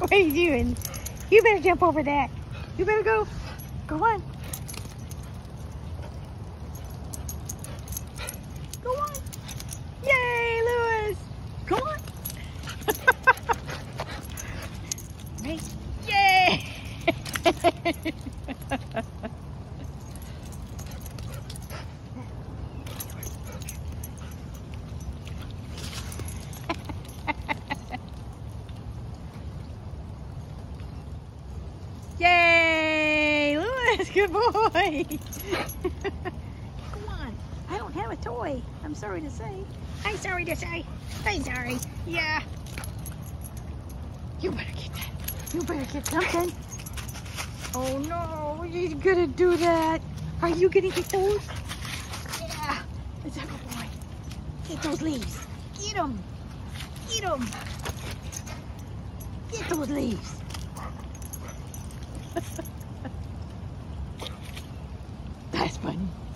What are you doing? You better jump over that. You better go. Go on. Go on. Yay, Lewis. Go on. Right. Yay. Yay, Lewis, good boy. Come on, I don't have a toy. I'm sorry to say. I'm sorry to say. I'm sorry. Yeah. You better get that. You better get something. Oh no, you're gonna do that. Are you gonna get those? Yeah. It's a good boy. Get those leaves. Get them. Get them. Get those leaves. That's funny.